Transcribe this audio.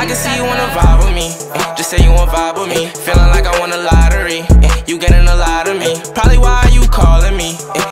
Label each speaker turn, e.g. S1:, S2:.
S1: I can see you wanna vibe with me. Just say you wanna vibe with me. Feeling like I won a lottery. You getting a lot of me. Probably why you calling me.